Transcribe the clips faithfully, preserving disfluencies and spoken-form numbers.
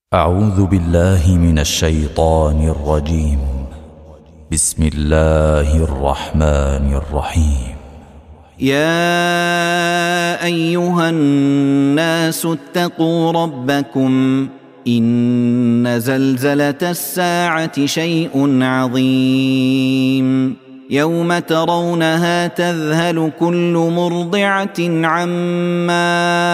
أعوذ بالله من الشيطان الرجيم. بسم الله الرحمن الرحيم. يا أيها الناس اتقوا ربكم إن زلزلة الساعة شيء عظيم يوم ترونها تذهل كل مرضعة عما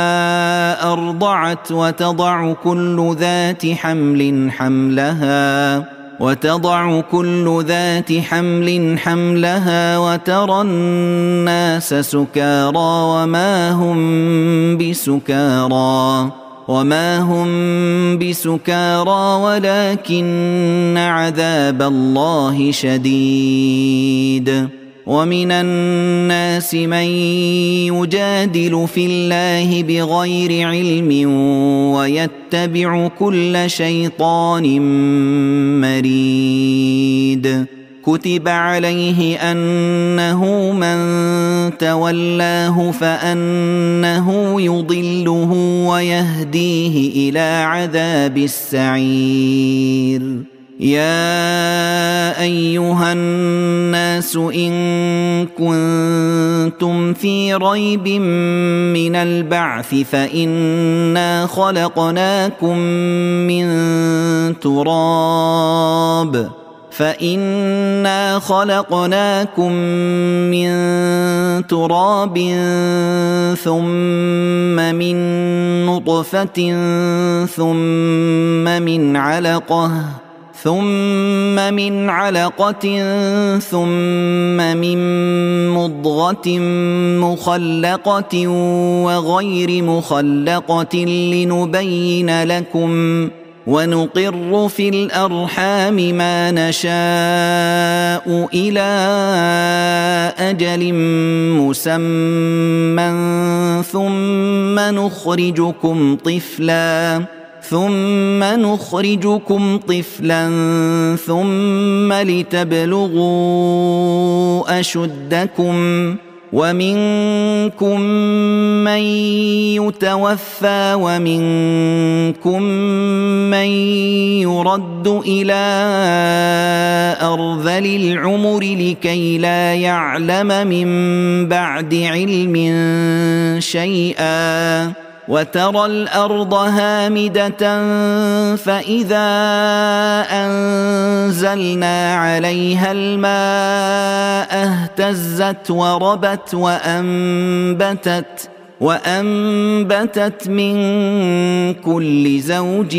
أرضعت وتضع كل ذات حمل حملها وتضع كل ذات حمل حملها وترى الناس سكارى وما هم بسكارى وما هم بسكارى ولكن عذاب الله شديد. ومن الناس من يجادل في الله بغير علم ويتبع كل شيطان مريد. كتب عليه أنه من تولاه فأنه يضله ويهديه إلى عذاب السعير. يا أيها الناس إن كنتم في ريب من البعث فإنا خلقناكم من تراب فإنا خلقناكم من تراب ثم من نطفة ثم من علقة ثم من علقة ثم من مضغة مخلقة وغير مخلقة لنبين لكم ونقر في الأرحام ما نشاء إلى أجل مسمى ثم نخرجكم طفلا ثم نخرجكم طفلا ثم لتبلغوا أشدكم ومنكم من يتوفى ومنكم من يرد إلى أرذل العمر لكي لا يعلم من بعد علم شيئا. وترى الأرض هامدة فإذا أنزلنا عليها الماء اهتزت وربت وأنبتت وأنبتت من كل زوج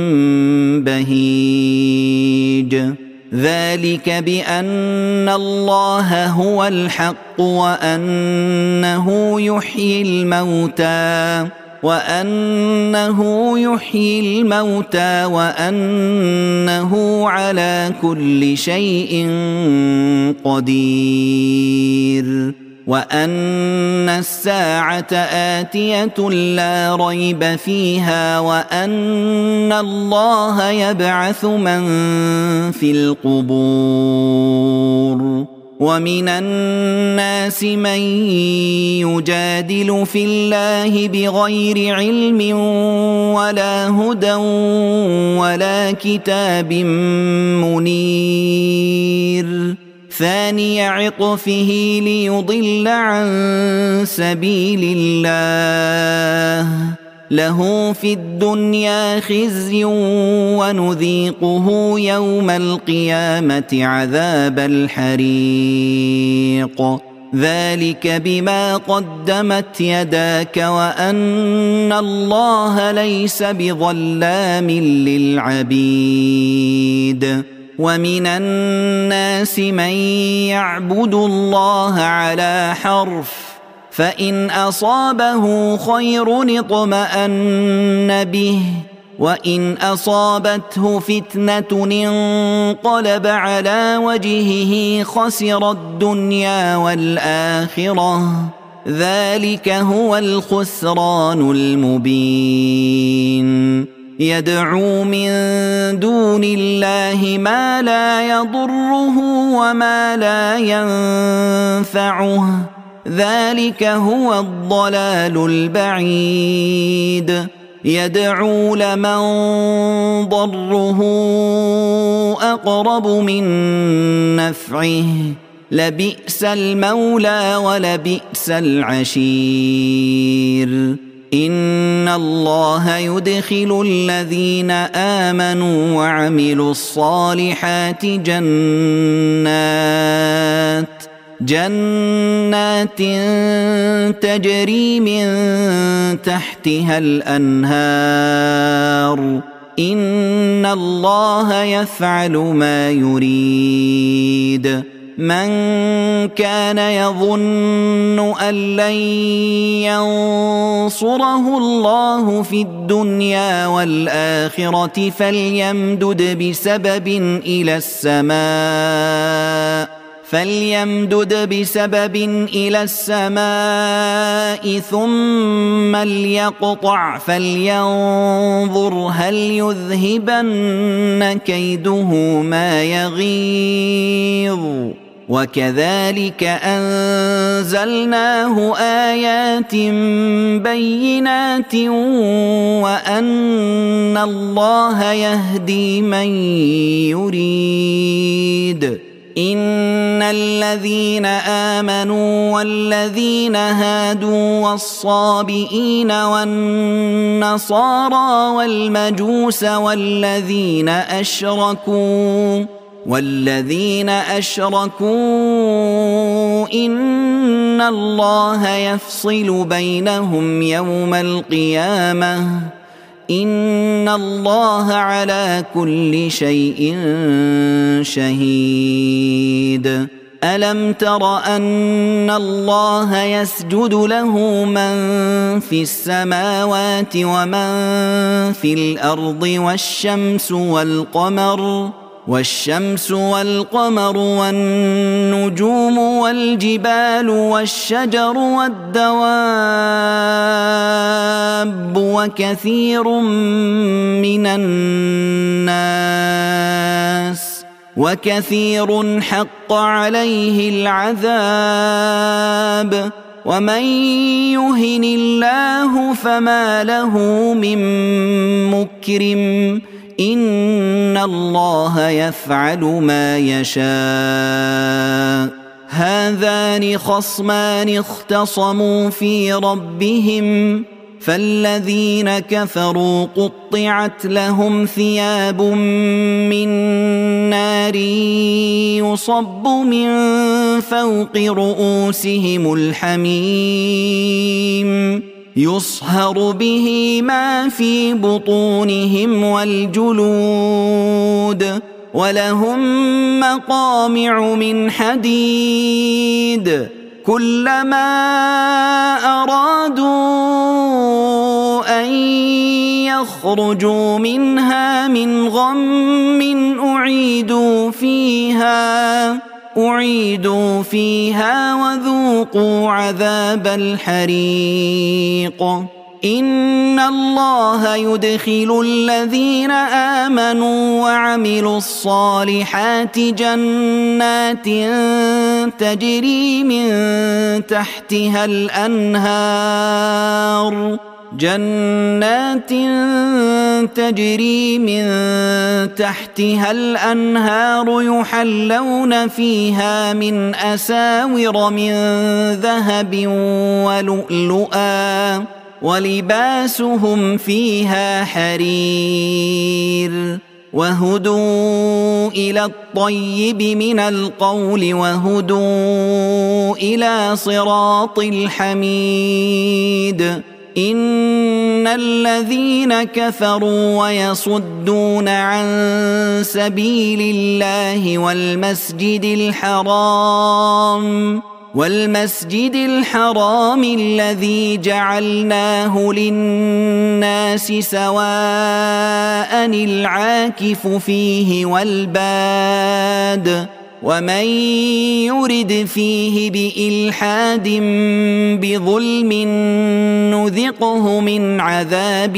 بهيج. ذلك بأن الله هو الحق وأنه يحيي الموتى وأنه يحيي الموتى وأنه على كل شيء قدير. وأن الساعة آتية لا ريب فيها وأن الله يبعث من في القبور. ومن الناس من يجادل في الله بغير علم ولا هدى ولا كتاب منير. ثاني عطفه ليضل عن سبيل الله له في الدنيا خزي ونذيقه يوم القيامة عذاب الحريق. ذلك بما قدمت يداك وأن الله ليس بظلام للعبيد. ومن الناس من يعبد الله على حرف فإن أصابه خير اطمأن به وإن أصابته فتنة انقلب على وجهه خسر الدنيا والآخرة. ذلك هو الخسران المبين. يدعو من دون الله ما لا يضره وما لا ينفعه ذلك هو الضلال البعيد. يدعو لمن ضره أقرب من نفعه لبئس المولى ولبئس العشير إن الله يدخل الذين آمنوا وعملوا الصالحات جنات جنات تجري من تحتها الأنهار إن الله يفعل ما يريد من كان يظن أن لن ينصره الله في الدنيا والآخرة فليمدد بسبب إلى السماء فليمدد بسبب إلى السماء ثم ليقطع فلينظر هل يذهبن كيده ما يغيظ وكذلك أنزلناه آيات بينات وأن الله يهدي من يريد إن الذين آمنوا والذين هادوا والصابئين والنصارى والمجوس والذين أشركوا والذين أشركوا إن الله يفصل بينهم يوم القيامة إن الله على كل شيء شهيد ألم تر أن الله يسجد له من في السماوات ومن في الأرض والشمس والقمر والشمس والقمر والنجوم والجبال والشجر والدواب وكثير من الناس وكثير حق عليه العذاب ومن يهن الله فما له من مكرم إن الله يفعل ما يشاء هذان خصمان اختصموا في ربهم فالذين كفروا قطعت لهم ثياب من نار يصب من فوق رؤوسهم الحميم يصهر به ما في بطونهم والجلود ولهم مقامع من حديد كلما أرادوا أن يخرجوا منها من غم أعيدوا فيها أعيدوا فيها وذوقوا عذاب الحريق إن الله يدخل الذين آمنوا وعملوا الصالحات جنات تجري من تحتها الأنهار جنات تجري من تحتها الأنهار يحلون فيها من أساور من ذهب ولؤلؤا ولباسهم فيها حرير وهدوا إلى الطيب من القول وهدوا إلى صراط الحميد إن الذين كفروا ويصدون عن سبيل الله والمسجد الحرام والمسجد الحرام الذي جعلناه للناس سواء العاكف فيه والباد ومن يرد فيه بإلحاد بظلم نذقه من عذاب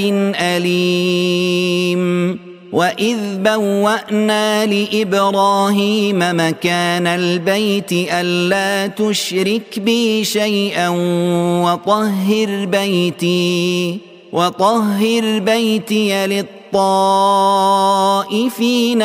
أليم وإذ بوأنا لإبراهيم مكان البيت ألا تشرك بي شيئا وطهر بيتي وطهر بيتي للطائفين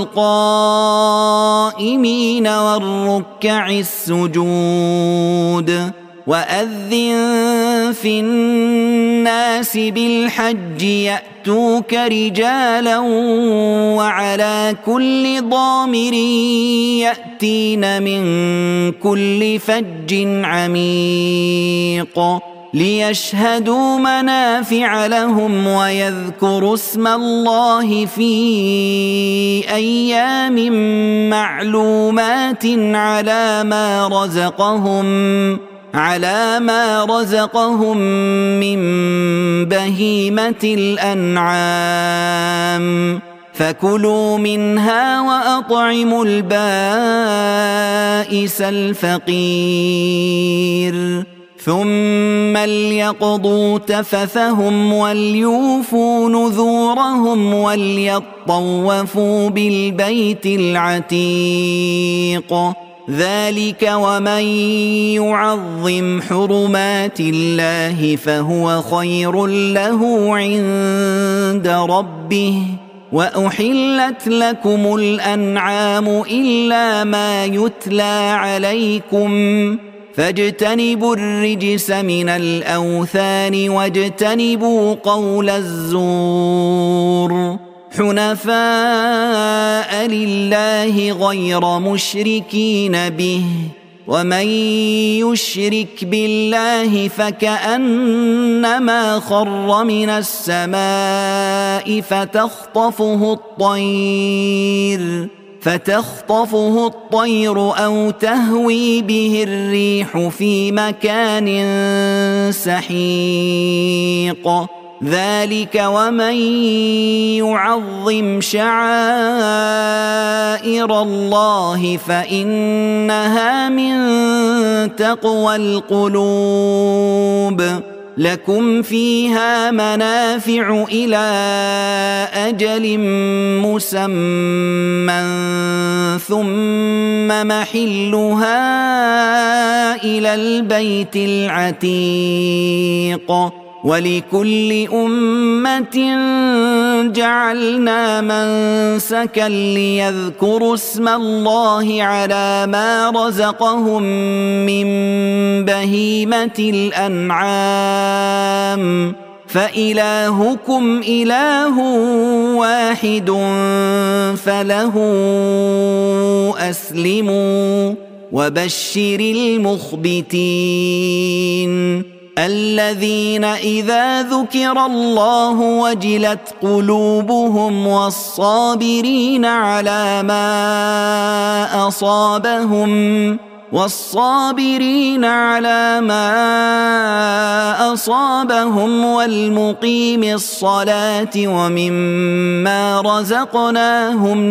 والقائمين والركع السجود وأذن في الناس بالحج يأتوك رجالا وعلى كل ضامر يأتين من كل فج عميق ليشهدوا منافع لهم ويذكروا اسم الله في أيام معلومات على ما رزقهم على ما رزقهم من بهيمة الأنعام فكلوا منها وأطعموا البائس الفقير ثم ليقضوا تفثهم وليوفوا نذورهم وليطوفوا بالبيت العتيق ذلك ومن يعظم حرمات الله فهو خير له عند ربه وأحلت لكم الأنعام إلا ما يتلى عليكم فاجتنبوا الرجس من الأوثان واجتنبوا قول الزور حنفاء لله غير مشركين به ومن يشرك بالله فكأنما خر من السماء فتخطفه الطير فتخطفه الطير أو تهوي به الريح في مكان سحيق ذلك ومن يعظم شعائر الله فإنها من تقوى القلوب لكم فيها منافع إلى أجل مسمى ثم محلها إلى البيت العتيق ولكل أمة جعلنا منسكا ليذكروا اسم الله على ما رزقهم من بهيمة الأنعام فإلهكم إله واحد فله أسلموا وبشر المخبتين الذين إذا ذكر الله وجلت قلوبهم والصابرين على ما أصابهم والصابرين على ما أصابهم والمقيم الصلاة ومما رزقناهم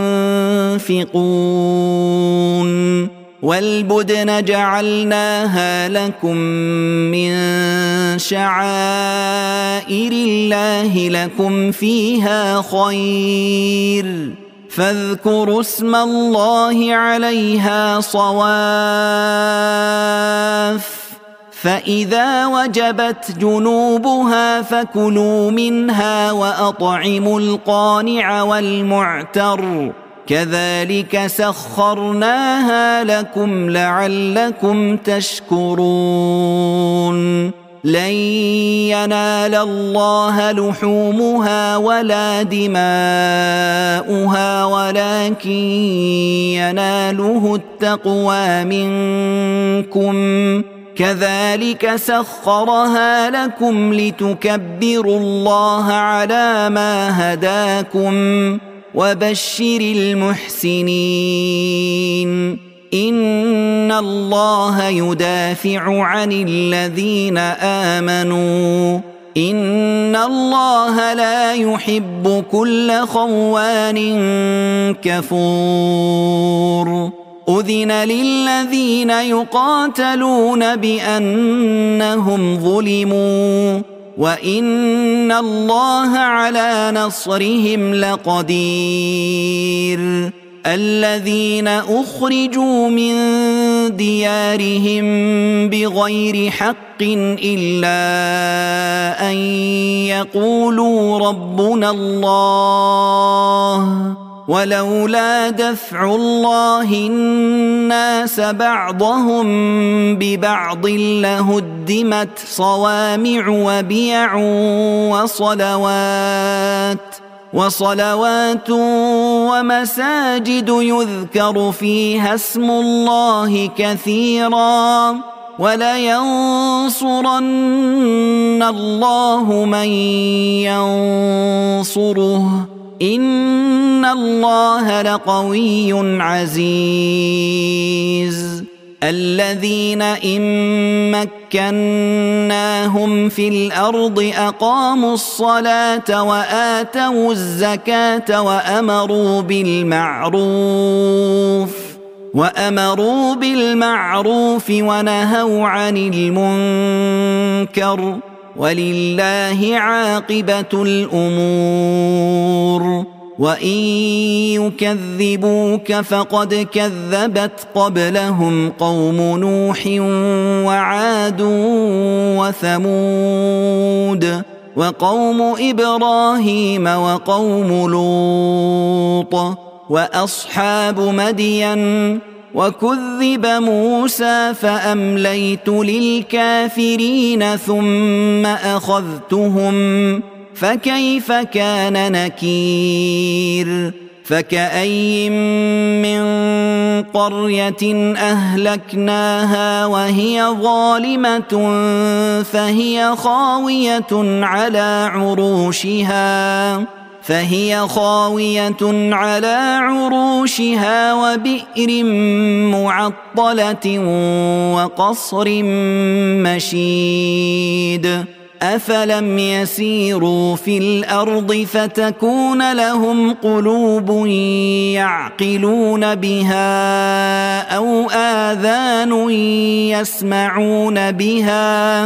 ينفقون والبدن جعلناها لكم من شعائر الله لكم فيها خير فاذكروا اسم الله عليها صواف فإذا وجبت جنوبها فكلوا منها وأطعموا القانع والمعتر كذلك سخرناها لكم لعلكم تشكرون لن ينال الله لحومها ولا دماؤها ولكن يناله التقوى منكم كذلك سخرها لكم لتكبروا الله على ما هداكم وبشر المحسنين إن الله يدافع عن الذين آمنوا إن الله لا يحب كل خوان كفور أذن للذين يقاتلون بأنهم ظلموا وإن الله على نصرهم لقدير الذين أخرجوا من ديارهم بغير حق إلا أن يقولوا ربنا الله ولولا دفع الله الناس بعضهم ببعض لهدمت صوامع وبيع وصلوات وصلوات ومساجد يذكر فيها اسم الله كثيرا ولينصرن الله من ينصره إن الله لقوي عزيز الذين إن مكناهم في الأرض أقاموا الصلاة وآتوا الزكاة وأمروا بالمعروف وأمروا بالمعروف ونهوا عن المنكر ولله عاقبة الأمور وإن يكذبوك فقد كذبت قبلهم قوم نوح وعاد وثمود وقوم إبراهيم وقوم لوط وأصحاب مدين وكذب موسى فأمليت للكافرين ثم أخذتهم فكيف كان نكير فكأي من قرية أهلكناها وهي ظالمة فهي خاوية على عروشها فهي خاوية على عروشها وبئر معطلة وقصر مشيد أفلم يسيروا في الأرض فتكون لهم قلوب يعقلون بها أو آذان يسمعون بها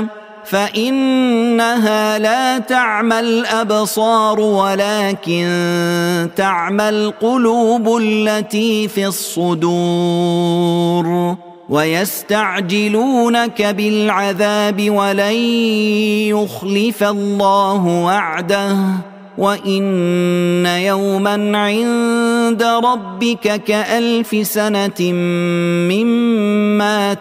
فإنها لا تعمى الأبصار ولكن تعمى القلوب التي في الصدور ويستعجلونك بالعذاب ولن يخلف الله وعده وإن يوما عند ربك كألف سنة مما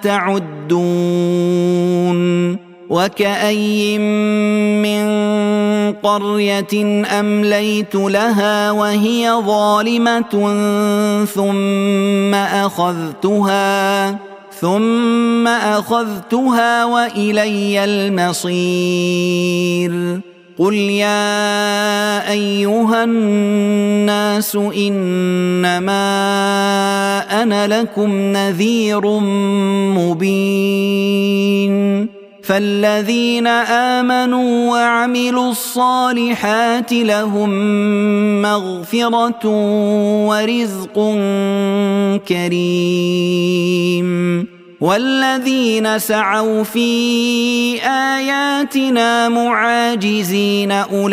تعدون وكأي من قرية أمليت لها وهي ظالمة ثم أخذتها ثم أخذتها وإلي المصير قل يا أيها الناس إنما أنا لكم نذير مبين فالذين آمنوا وعملوا الصالحات لهم مغفرة ورزق كريم والذين سعوا في آياتنا معاجزين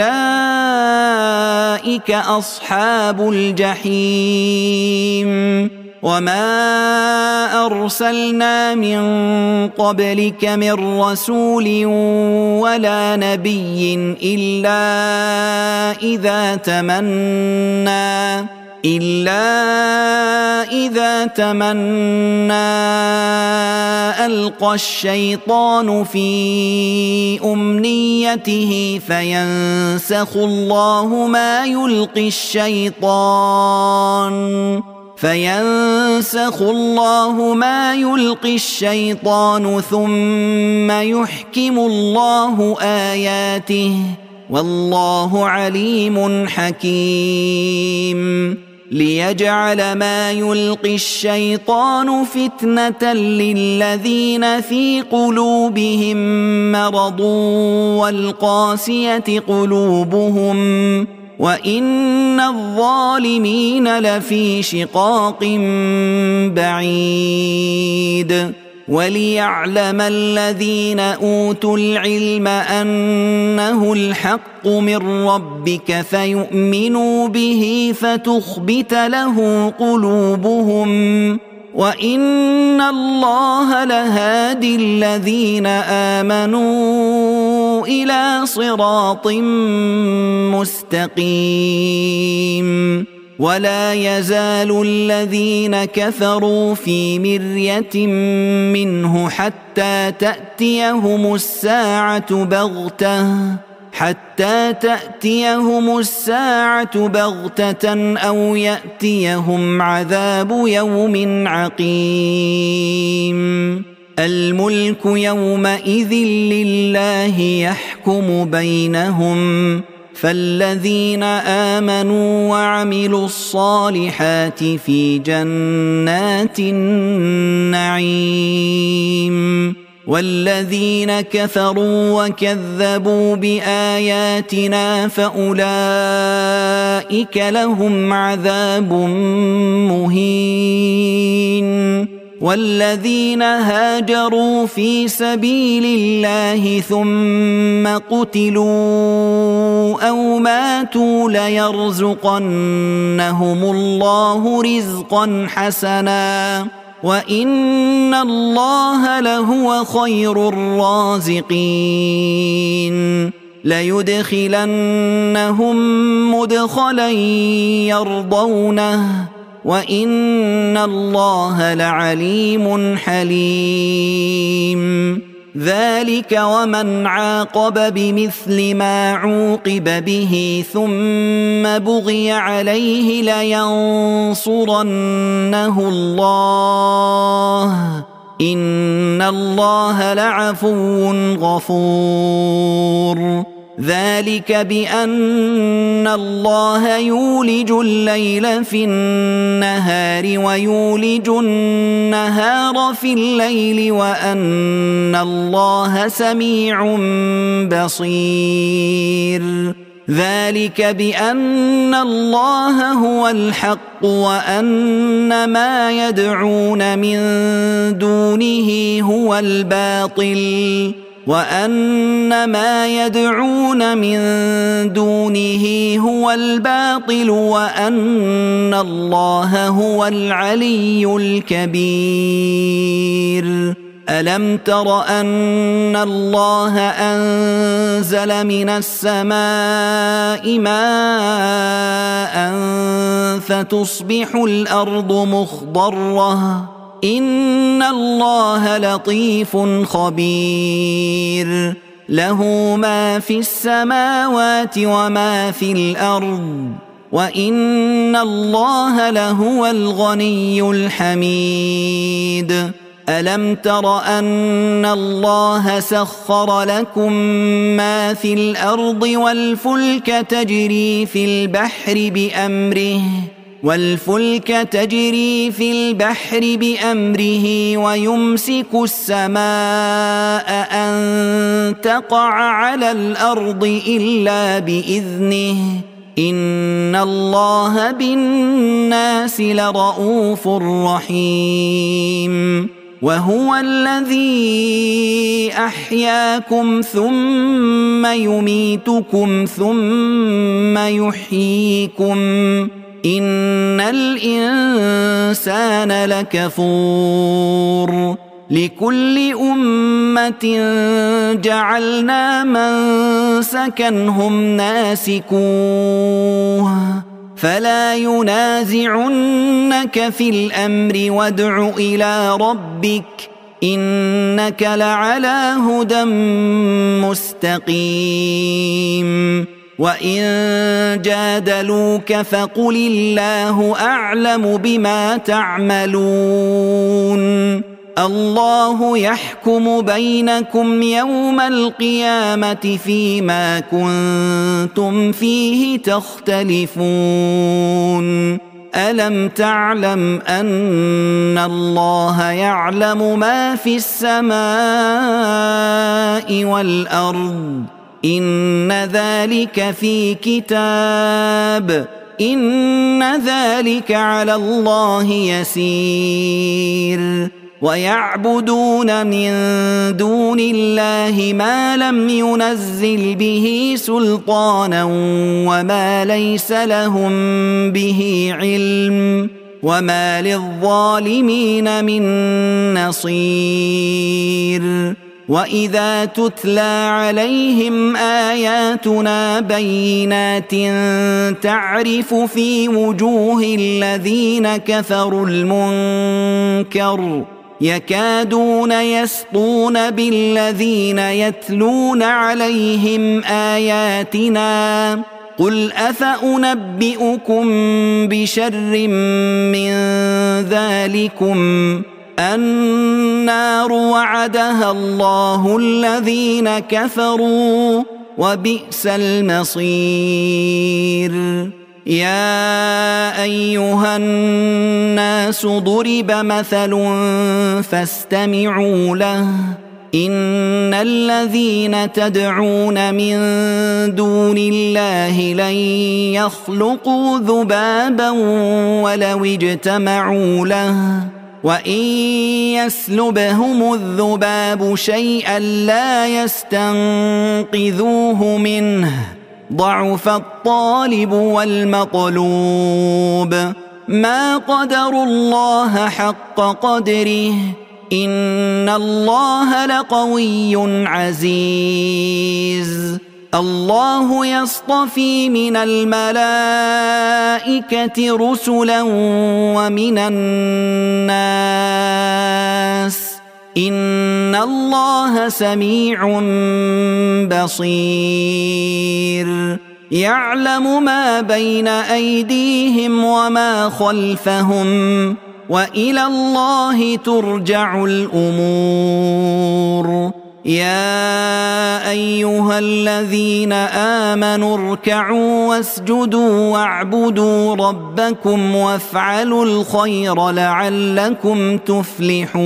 أولئك أصحاب الجحيم وما أرسلنا من قبلك من رسول ولا نبي إلا إذا تمنى إلا إذا تمنى ألقى الشيطان في أمنيته فينسخ الله ما يلقي الشيطان فينسخ الله ما يلقي الشيطان ثم يحكم الله آياته والله عليم حكيم ليجعل ما يلقي الشيطان فتنة للذين في قلوبهم مرض والقاسية قلوبهم وإن الظالمين لفي شقاق بعيد وليعلم الذين أوتوا العلم أنه الحق من ربك فيؤمنوا به فتخبت له قلوبهم وإن الله لهادي الذين آمنوا إلى صراط مستقيم ولا يزال الذين كفروا في مرية منه حتى تأتيهم الساعة بغتة حتى تأتيهم الساعة بغتة أو يأتيهم عذاب يوم عقيم الملك يومئذ لله يحكم بينهم فالذين آمنوا وعملوا الصالحات في جنات النعيم والذين كفروا وكذبوا بآياتنا فأولئك لهم عذاب مهين والذين هاجروا في سبيل الله ثم قتلوا أو ماتوا ليرزقنهم الله رزقا حسنا وإن الله لهو خير الرازقين ليدخلنهم مدخلا يرضونه وإن الله لعليم حليم ذلك ومن عاقب بمثل ما عوقب به ثم بغي عليه لينصرنه الله إن الله لعفو غفور ذلك بأن الله يولج الليل في النهار ويولج النهار في الليل وأن الله سميع بصير ذلك بأن الله هو الحق وأن ما يدعون من دونه هو الباطل وأن ما يدعون من دونه هو الباطل وأن الله هو العلي الكبير ألم تر أن الله أنزل من السماء ماء فتصبح الأرض مخضرة إن الله لطيف خبير له ما في السماوات وما في الأرض وإن الله لهو الغني الحميد ألم تر أن الله سخر لكم ما في الأرض والفلك تجري في البحر بأمره والفلك تجري في البحر بأمره ويمسك السماء أن تقع على الأرض إلا بإذنه إن الله بالناس لرؤوف رحيم وهو الذي أحياكم ثم يميتكم ثم يحييكم إن الإنسان لكفور لكل أمة جعلنا منسكا هم ناسكوه فلا ينازعنك في الأمر وادع إلى ربك إنك لعلى هدى مستقيم وإن جادلوك فقل الله أعلم بما تعملون الله يحكم بينكم يوم القيامة فيما كنتم فيه تختلفون ألم تعلم أن الله يعلم ما في السماء والأرض إن ذلك في كتاب إن ذلك على الله يسير ويعبدون من دون الله ما لم ينزل به سلطانا وما ليس لهم به علم وما للظالمين من نصير. وإذا تتلى عليهم آياتنا بينات تعرف في وجوه الذين كفروا المنكر يكادون يسطون بالذين يتلون عليهم آياتنا قل أفأنبئكم بشر من ذلكم النار وعدها الله الذين كفروا وبئس المصير. يا أيها الناس ضرب مثل فاستمعوا له إن الذين تدعون من دون الله لن يخلقوا ذبابا ولو اجتمعوا له وإن يسلبهم الذباب شيئا لا يستنقذوه منه ضعف الطالب والمطلوب ما قدروا الله حق قدره إن الله لقوي عزيز. الله يصطفي من الملائكة رسلا ومن الناس إن الله سميع بصير. يعلم ما بين أيديهم وما خلفهم وإلى الله ترجع الأمور. يا أيها الذين آمنوا اركعوا واسجدوا واعبدوا ربكم وافعلوا الخير لعلكم تفلحون.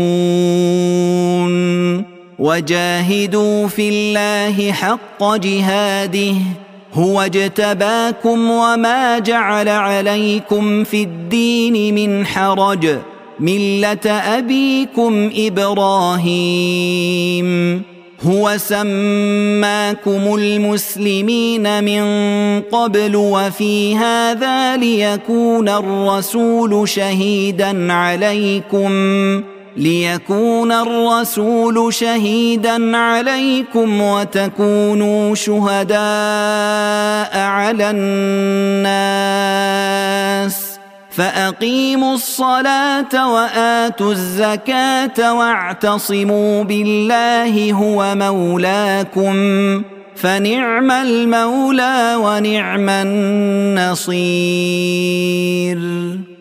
وجاهدوا في الله حق جهاده هو اجتباكم وما جعل عليكم في الدين من حرج ملة أبيكم إبراهيم هو سماكم المسلمين من قبل وفي هذا ليكون الرسول شهيدا عليكم ليكون الرسول شهيدا عليكم وتكونوا شهداء على الناس فأقيموا الصلاة وآتوا الزكاة واعتصموا بالله هو مولاكم فنعم المولى ونعم النصير.